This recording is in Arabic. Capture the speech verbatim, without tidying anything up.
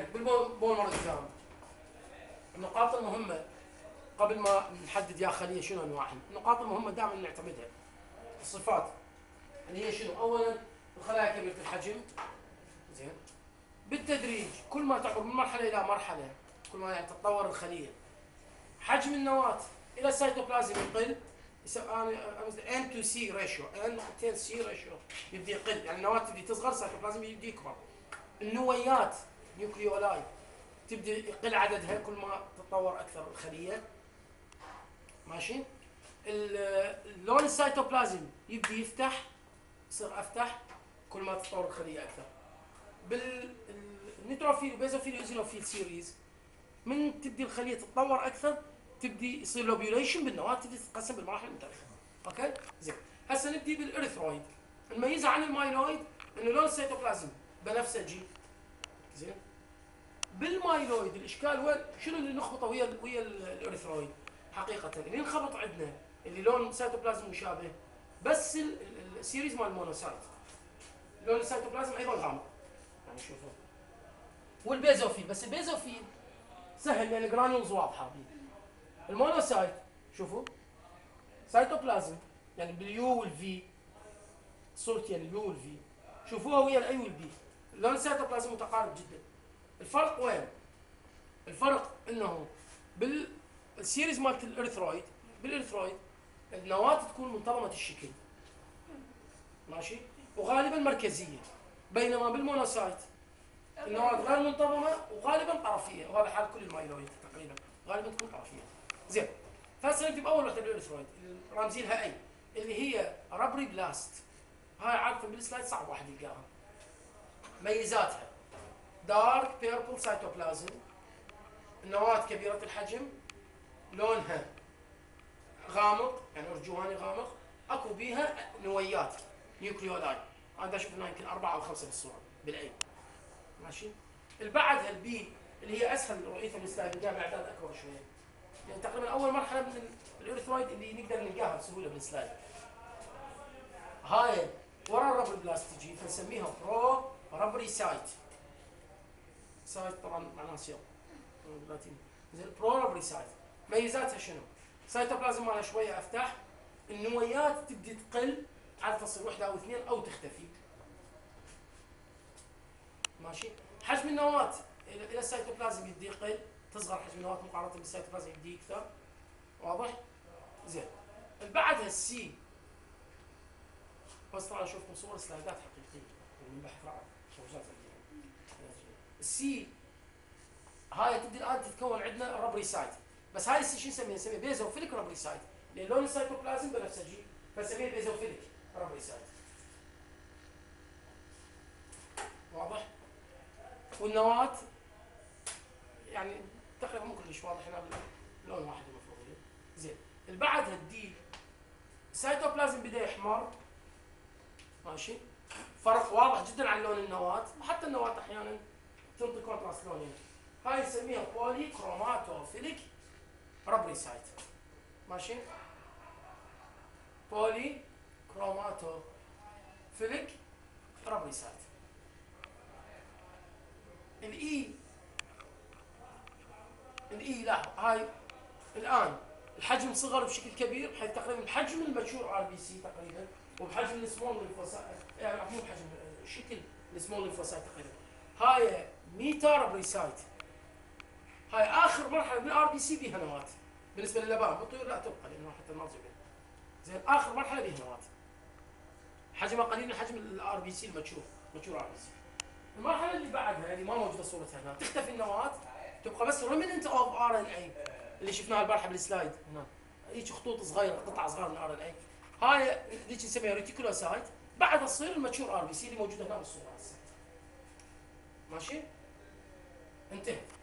زين بالبولمر اكزام النقاط المهمه قبل ما نحدد يا خليه شنو انواعها، النقاط المهمه دائما نعتمدها. الصفات اللي هي شنو؟ اولا الخلايا كبيره الحجم، زين، بالتدريج كل ما تعبر من مرحله الى مرحله، كل ما يعني تتطور الخليه، حجم النواه الى السيتوبلازم يقل، يسمى ان تو سي ريشيو، ان نقطتين سي ريشيو يبدي يقل، يعني النواه تبدي تصغر، السيتوبلازم يبدي يكبر. النويات نيوكليولاي تبدي يقل عددها كل ما تتطور اكثر الخليه، ماشي. اللون السيتوبلازم يبدي يفتح، يصير افتح كل ما تتطور الخليه اكثر. بالنيتروفيل وبيزوفيل وايزينوفيل سيريز من تبدي الخليه تتطور اكثر تبدي يصير لوبيوليشن بالنواه، تبدي تتقسم بالمراحل المختلفه. اوكي زين. هسه نبدي بالاريثرويد. الميزه عن المايلويد انه لون السيتوبلازم بنفسجي، زين. بالمايلويد الاشكال وين؟ شنو اللي نخبطه ويا ويا الاريثرويد؟ حقيقه اللي نخبط عندنا اللي لون السيتوبلازم مشابه، بس السيريز مال المونوسايت لون السيتوبلازم ايضا غامق، يعني شوفوا. والبيزوفيل، بس البيزوفيل سهل لان الجرانولز واضحه بيه. المونوسايت شوفوا سيتوبلازم يعني باليو والفي، صورتين اليو والفي شوفوها ويا الاي والبي، لون السيتوبلازم متقارب جدا. الفرق وين؟ الفرق انه بالسيريز مالت الاريثرويد، بالاريثرويد النواه تكون منتظمه الشكل، ماشي، وغالبا مركزيه، بينما بالمونوسايت النواه غير منتظمه وغالبا طرفيه، وهذا حال كل المايلويد تقريبا غالبا تكون طرفيه. زين. فهسه نبدي باول وحده بالاريثرويد رامزين لها اي اللي هي ربري بلاست. هاي عاده بالسلايد صعب واحد يلقاها. ميزاتها دارك بيربل سيتوبلازم، النواه كبيره الحجم، لونها غامق يعني ارجواني غامق، اكو بيها نويات نيوكليولاي، انا اشوف انها يمكن اربعه او خمسه بالصوره بالاي، ماشي. البعد البي اللي هي اسهل رؤيتها بالسلايد نلقاها باعداد اكبر شويه، يعني تقريبا اول مرحله من الاريثرويد اللي نقدر نلقاها بسهوله بالسلايد. هاي ورا الربر بلاست تجي فنسميها برو ربري سايت. سايت طبعا معناها سيل باللاتيني. زين برو ربري سايت. ميزاتها شنو؟ سيتوبلازم مالها شويه افتح، النويات تبدي تقل، عاده تصير وحده او اثنين او تختفي. ماشي؟ حجم النواه الى السيتوبلازم يبدي يقل، تصغر حجم النواه مقارنه بالسيتوبلازم يبدي يكثر. واضح؟ زين. بعدها السي، بس طبعا اشوفكم صور سلايدات حقيقيه من بحث رعب شوشات السي. هاي تبدي الان تتكون عندنا ربري سايت، بس هاي السي شو نسميها؟ نسميها بيزوفيليك ربري سايت، لان لون السيتوبلازم بنفسجي فنسميها بيزوفيليك ربري سايت. واضح؟ والنواه يعني تقريبا مو كلش واضح هنا لون واحد المفروض. زين. اللي بعدها الدي السيتوبلازم بدا يحمر، ماشي، فرق واضح جدا عن لون النواه، وحتى النواه احيانا تنطي كونتراست لونين. هاي نسميها بولي كروماتوفيليك ربري سايت، ماشي، بولي كروماتوفيليك ربري سايت. الاي الاي لا هاي الان الحجم صغر بشكل كبير بحيث تقريبا بحجم الماتشور ار بي سي تقريبا، وبحجم السمول ليمفوسايت، يعني مو بحجم شكل السمول ليمفوسايت تقريبا. هاي ميتا ربري سايت، هاي اخر مرحله من الار بي سي بيها نواه. بالنسبه للابان بالطيور لا تبقى لانه حتى ما تزبط. زين. اخر مرحله بيها نواه حجمها قليل من حجم الار بي سي الماتشور، ماتشور ار بي سي. المرحله اللي بعدها اللي ما موجوده صورتها هنا، تختفي النواه، تبقى بس ريمننت اوف ار ان اي اللي شفناها البارحه بالسلايد هنا، هيك خطوط صغيره، قطع صغيره من ار ان اي. هاي اللي نسميها ريتيكولوسايت، بعدها تصير الماتشور ار بي سي اللي موجوده هنا بالصوره هسه. ماشي؟ انتهت.